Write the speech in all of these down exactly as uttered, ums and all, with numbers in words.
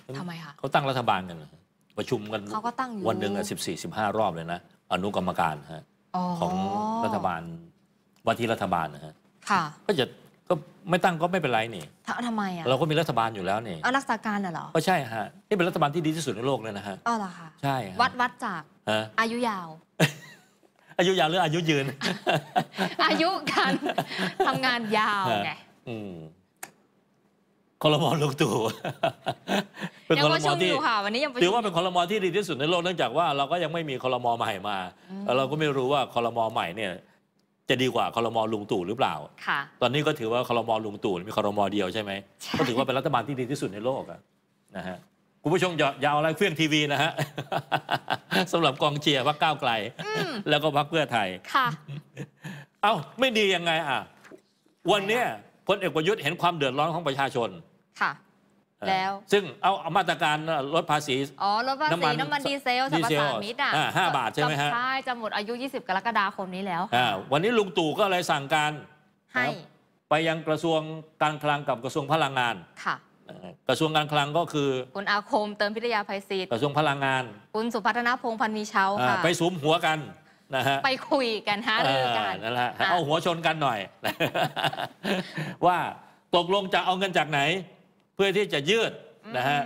ทำไมคะเขาตั้งรัฐบาลกันประชุมกันเขาก็ตั้งอยู่วันหนึ่งอ่ะสิบสี่สิบห้ารอบเลยนะอนุกรรมการฮะของรัฐบาลว่าที่รัฐบาลนะฮะค่ะก็จะก็ไม่ตั้งก็ไม่เป็นไรนี่ทำไมอ่ะเราก็มีรัฐบาลอยู่แล้วนี่เอารักษาการเหรอก็ใช่ฮะนี่เป็นรัฐบาลที่ดีที่สุดในโลกเลยนะฮะอ๋อเหรอคะใช่วัดวัดจากอายุยาวอายุยาวหรืออายุยืนอายุการทำงานยาวไงครม.ลุงตู่เป็นครม.ที่วันนี้ยังถือว่าเป็นครม.ที่ดีที่สุดในโลกเนื่องจากว่าเราก็ยังไม่มีครม.ใหม่มาแล้วเราก็ไม่รู้ว่าครม.ใหม่เนี่ยจะดีกว่าครม.ลุงตู่หรือเปล่าตอนนี้ก็ถือว่าครม.ลุงตู่มีครม.เดียวใช่ไหมก็ถือว่าเป็นรัฐบาลที่ดีที่สุดในโลกนะฮะคุณผู้ชมอย่าเอาอะไรเฟี้ยงทีวีนะฮะสำหรับกองเชียร์พรรคก้าวไกลแล้วก็พรรคเพื่อไทยค่ะเอ้าไม่ดียังไงอ่ะวันนี้พลเอกประยุทธ์เห็นความเดือดร้อนของประชาชนค่ะแล้วซึ่งเอามาตรการลดภาษีอ๋อลดภาษีน้ำมันดีเซลสรรพสามิตอ่ะห้าบาทใช่ไหมฮะใช่จะหมดอายุยี่สิบกรกฎาคมนี้แล้ววันนี้ลุงตู่ก็เลยสั่งการให้ไปยังกระทรวงการคลังกับกระทรวงพลังงานค่ะกระทรวงการคลังก็คือคุณอาคมเติมพิทยาภัยศิษย์กระทรวงพลังงานคุณสุพัฒนพงษ์พันธ์มีเช้าค่ะไปสุมหัวกันนะฮะไปคุยกันหารือกันนั่นแหละเอาหัวชนกันหน่อยว่าตกลงจะเอาเงินจากไหนเพื่อที่จะยืดนะฮะ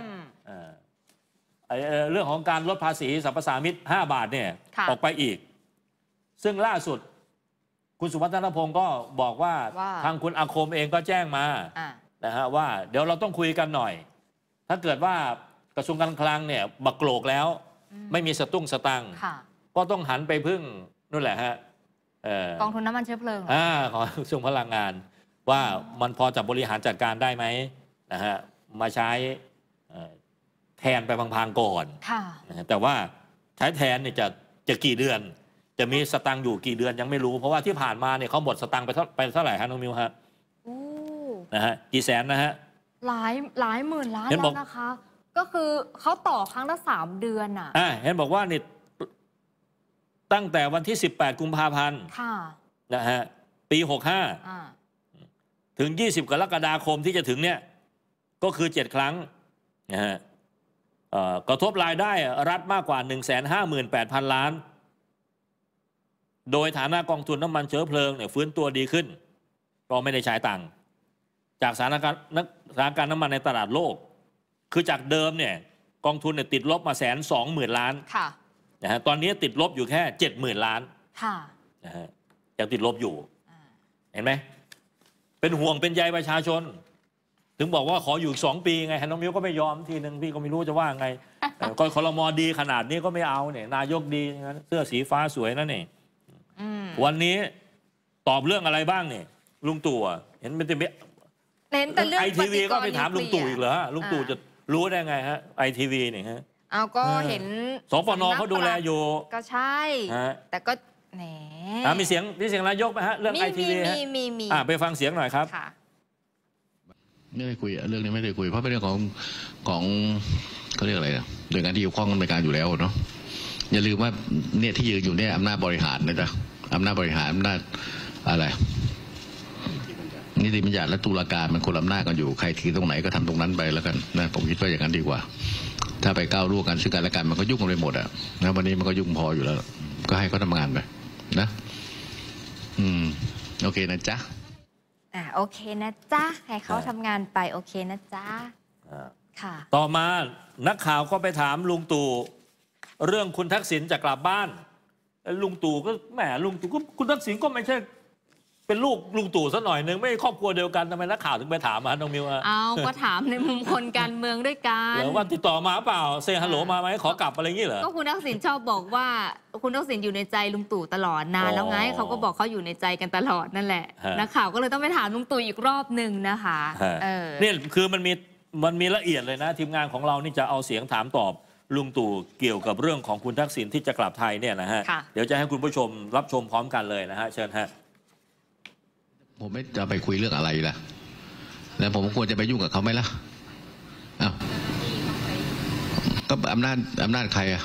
เรื่องของการลดภาษีสรรพสามิตห้าบาทเนี่ยออกไปอีกซึ่งล่าสุดคุณสุพัฒนพงศ์ก็บอกว่าทางคุณอาคมเองก็แจ้งมานะฮะว่าเดี๋ยวเราต้องคุยกันหน่อยถ้าเกิดว่ากระทรวงการคลังเนี่ยบักโกรกแล้วไม่มีสตุ้งสตังค์ก็ต้องหันไปพึ่งนู่นแหละฮะกองทุนน้ำมันเชื้อเพลิงอ่าของกระทรวงพลังงานว่ามันพอจะบริหารจัดการได้ไหมนะฮะมาใช้แทนไปพังๆก่อนแต่ว่าใช้แทนเนี่ยจะจะกี่เดือนจะมีสตังค์อยู่กี่เดือนยังไม่รู้เพราะว่าที่ผ่านมาเนี่ยเขาหมดสตังค์ไปเท่าไปเท่าไหร่ฮะน้องมิวฮะนะฮะกี่แสนนะฮะหลายหลายหมื่นล้านแล้วนะคะก็คือเขาต่อครั้งละสามเดือนอ่ะอ่าเห็นบอกว่านี่ตั้งแต่วันที่สิบแปดกุมภาพันธ์นะฮะปีหกห้าถึงยี่สิบกรกฎาคมที่จะถึงเนี่ยก็คือเจ็ดครั้งนะฮะกระทบรายได้รัฐมากกว่า หนึ่งแสนห้าหมื่นแปดพัน ล้านโดยฐานะกองทุนน้ำมันเชื้อเพลิงเนี่ยฟื้นตัวดีขึ้นก็ไม่ได้ใช้ตังค์จากสถานการณ์สถานการณ์น้ำมันในตลาดโลกคือจากเดิมเนี่ยกองทุนเนี่ยติดลบมาแสนสองหมื่นล้านนะฮะตอนนี้ติดลบอยู่แค่เจ็ดหมื่นล้านนะฮะยังติดลบอยู่เห็นไหมเป็นห่วงเป็นใยประชาชนถึงบอกว่าขออยู่สองปีไงน้องมิวก็ไม่ยอมทีหนึ่งพี่ก็ไม่รู้จะว่าไงก็ครม.ดีขนาดนี้ก็ไม่เอาเนี่ยนายกดีเสื้อสีฟ้าสวยนั่นนี่วันนี้ตอบเรื่องอะไรบ้างเนี่ยลุงตู่เห็นเป็นติเห็นแต่เรื่องไอทีวีก็ไปถามลุงตู่อีกเหรอลุงตู่จะรู้ได้ไงฮะไอทีวีเนี่ยฮะเอาก็เห็นสปนเขาดูแลอยู่ก็ใช่แต่ก็แหมมีเสียงมีเสียงนายกไหมฮะเรื่องไอทีวีมีมีมีไปฟังเสียงหน่อยครับไม่ได้คุยเรื่องนี้ไม่ได้คุยเพราะเป็นเรื่องของของเขาเรียกอะไรนะโดยการที่เกี่ยวข้องกันในการอยู่แล้วเนาะอย่าลืมว่าเนี่ยที่ยืนอยู่เนี่ยอำนาจบริหารนะจ๊ะอำนาจบริหารอำนาจอะไรนิติบัญญัติและตุลาการมันคนละอำนาจกันอยู่ใครถือตรงไหนก็ทำตรงนั้นไปแล้วกันนะผมคิดว่าอย่างนั้นดีกว่าถ้าไปก้าวล่วงกันซึ่งกันและกันมันก็ยุ่งกันไปหมดอ่ะนะวันนี้มันก็ยุ่งพออยู่แล้วก็ให้เขาทำงานไปนะอืมโอเคนะจ๊ะอ่าโอเคนะจ๊ะให้เขาทำงานไปโอเคนะจ๊ะค่ะต่อมานักข่าวก็ไปถามลุงตู่เรื่องคุณทักษิณจะกลับบ้านลุงตู่ก็แหมลุงตู่ก็คุณทักษิณก็ไม่ใช่เป็นลูกลุงตู่ซะหน่อยนึงไม่ครอบครัวเดียวกันทำไมนักข่าวถึงไปถามมาน้องมิวอ่ะเอาก็ถามในมุมคนการเมืองด้วยกันหรือว่าติดต่อมาเปล่าเซฮัลโหลมาไหมขอกลับอะไรอย่างนี้เหรอก็คุณทักษิณชอบบอกว่าคุณทักษิณอยู่ในใจลุงตู่ตลอดนานแล้วไงเขาก็บอกเขาอยู่ในใจกันตลอดนั่นแหละนักข่าวก็เลยต้องไปถามลุงตู่อีกรอบหนึ่งนะคะนี่คือมันมีมันมีละเอียดเลยนะทีมงานของเรานี่จะเอาเสียงถามตอบลุงตู่เกี่ยวกับเรื่องของคุณทักษิณที่จะกลับไทยเนี่ยนะฮะเดี๋ยวจะให้คุณผู้ชมรับชมพร้อมกันเลยนะฮะเชิญฮะผมไม่จะไปคุยเรื่องอะไรล่ะแล้วผมควรจะไปยุ่งกับเขาไหมล่ะอ้าวก็อำนาจอำนาจใครอะ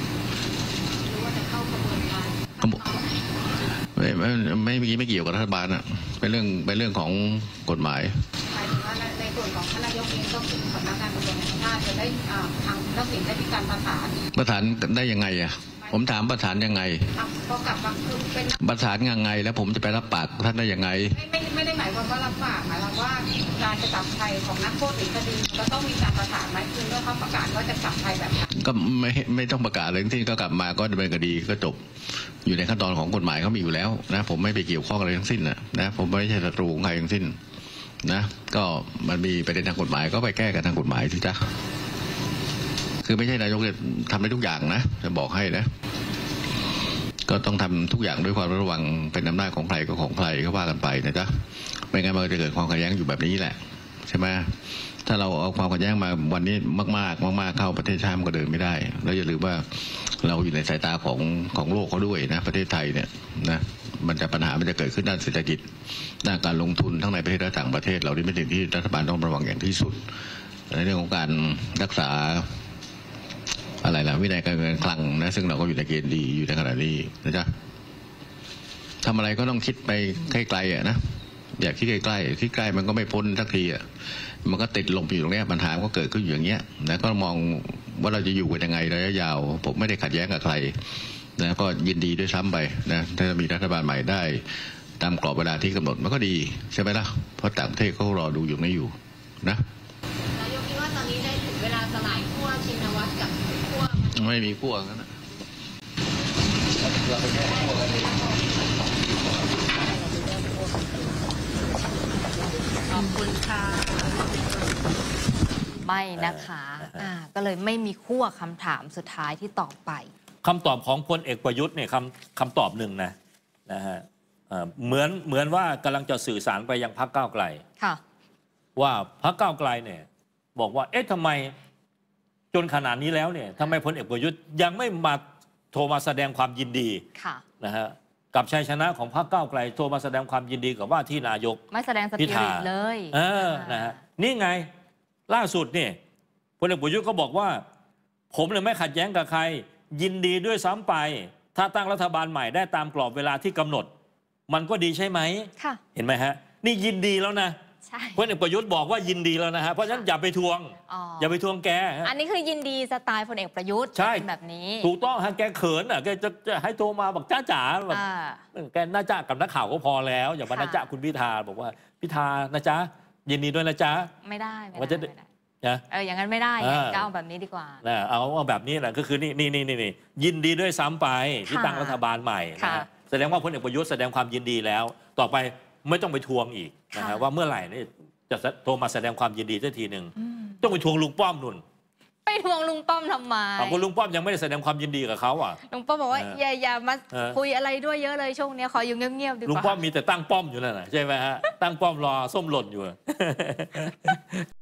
ไม่ไม่ไม่ไม่ไม่เกี่ยวกับรัฐบาลอะเป็นเรื่องเป็นเรื่องของกฎหมายหมายถึงว่าในส่วนของท่านนายกเองก็คือสำนักงานตำรวจแห่งชาติจะได้ทางทักษิณได้มีการประสานประสานได้ยังไงอ่ะผมถามประสานยังไงพอกลับมาคือเป็นประสานยังไงแล้วผมจะไปรับปากท่านได้ยังไงไม่ไม่ไม่ได้หมายความว่ารับปากหมายความว่าการจะกลับไทยของนักโทษหรือคดีก็ต้องมีการประสานไหมคือเมื่อเขาประกาศว่าจะกลับไทยแบบนั้นก็ไม่ไม่ต้องประกาศเลยที่ก็กลับมาก็ดำเนินคดีก็จบอยู่ในขั้นตอนของกฎหมายเขามีอยู่แล้วนะผมไม่ไปเกี่ยวข้องอะไรทั้งสิ้นนะนะผมไม่ใช่ศัตรูของใครทั้งสิ้นนะก็มันมีประเด็นทางกฎหมายก็ไปแก้กันทางกฎหมายสิจ๊ะคือไม่ใช่นายกจะทำได้ทุกอย่างนะจะบอกให้นะก็ต้องทำทุกอย่างด้วยความระวังเป็นอำนาจของใครก็ของใครก็ว่ากันไปนะจ๊ะไม่งั้นมันจะเกิดความขัดแย้งอยู่แบบนี้แหละใช่ไหมถ้าเราเอาความขัดแย้งมาวันนี้มากๆมากๆเข้าประเทศชาติมันก็เดินไม่ได้แล้วอย่าลืมว่าเราอยู่ในสายตาของของโลกเขาด้วยนะประเทศไทยเนี่ยนะมันจะปัญหามันจะเกิดขึ้นด้านเศรษฐกิจด้านการลงทุนทั้งในประเทศและต่างประเทศเรานี่เป็นสิ่งที่รัฐบาลต้องระวังอย่างที่สุดในเรื่องของการรักษาอะไรล่ะวินัยการเงินคลังนะซึ่งเราก็อยู่ในเกณฑ์ดีอยู่ในขณะนี้นะจ๊ะทำอะไรก็ต้องคิดไปไกลๆอ่ะนะอยากคิดใกล้ๆคิดใกล้มันก็ไม่พ้นสักทีอ่ะมันก็ติดลมอยู่ตรงนี้ปัญหาก็เกิดขึ้นอย่างเงี้ยนะก็มองว่าเราจะอยู่กันยังไงระยะยาวผมไม่ได้ขัดแย้งกับใครนะก็ยินดีด้วยซ้ำไปนะถ้ามีรัฐบาลใหม่ได้ตามกรอบเวลาที่กำหนดมันก็ดีใช่ไหมล่ะเพราะต่างประเทศเขารอดูอยู่ไม่อยู่นะนายกคิดว่าตอนนี้ได้ถึงเวลาสลายขั้วชินวัตรกับขั้วไม่มีขั้วกันนะขอบคุณค่ะไม่นะคะอ่าก็เลยไม่มีขั้วคำถามสุดท้ายที่ตอบไปคำตอบของพลเอกประยุทธ์เนี่ยคำคำตอบหนึ่งนะนะฮะเหมือนเหมือนว่ากำลังจะสื่อสารไปยังพรรคก้าวไกลค่ะว่าพรรคก้าวไกลเนี่ยบอกว่าเอ๊ะทำไมจนขนาดนี้แล้วเนี่ยทำไมพลเอกประยุทธ์ยังไม่มาโทรมาแสดงความยินดีค่ะนะฮะกับชัยชนะของพรรคก้าวไกลโทรมาแสดงความยินดีกับว่าที่นายกไม่แสดงสปิริตเลยเออนะฮะนี่ไงล่าสุดเนี่ยพลเอกประยุทธ์ก็บอกว่าผมเนี่ยไม่ขัดแย้งกับใครยินดีด้วยซ้ำไปถ้าตั้งรัฐบาลใหม่ได้ตามกรอบเวลาที่กำหนดมันก็ดีใช่ไหมค่ะเห็นไหมฮะนี่ยินดีแล้วนะใช่พลเอกประยุทธ์บอกว่ายินดีแล้วนะฮะเพราะฉะนั้นอย่าไปทวงอย่าไปทวงแกอันนี้คือยินดีสไตล์พลเอกประยุทธ์ใช่แบบนี้ถูกต้องฮะแกเขินอ่ะแกจะจะให้โทรมาบอกจ้าจ๋าแบบแกน่าจะกับนักข่าวก็พอแล้วอย่ามาน่าจะคุณพิธาบอกว่าพิธานะจ๊ะยินดีด้วยนะจ๊ะไม่ได้ไม่ได้นะเอออย่างนั้นไม่ได้ก็เอาแบบนี้ดีกว่านะเอาเอาแบบนี้แหละก็คือนี่นี่นี่นี่ยินดีด้วยซ้ำไปที่ตั้งรัฐบาลใหม่นะแสดงว่าพลเอกประยุทธ์แสดงความยินดีแล้วต่อไปไม่ต้องไปทวงอีกนะฮะว่าเมื่อไหร่นี่จะโทรมาแสดงความยินดีสักทีหนึ่งต้องไปทวงลุงป้อมนุ่นไปทวงลุงป้อมทำไมคุณลุงป้อมยังไม่ได้แสดงความยินดีกับเขาอ่ะลุงป้อมบอกว่าอย่าอย่ามาคุยอะไรด้วยเยอะเลยช่วงนี้ขออยู่เงียบๆดีกว่าลุงป้อมมีแต่ตั้งป้อมอยู่นั่นแหละใช่ไหมฮะตั้งป้อมรอส้มหล่นอยู่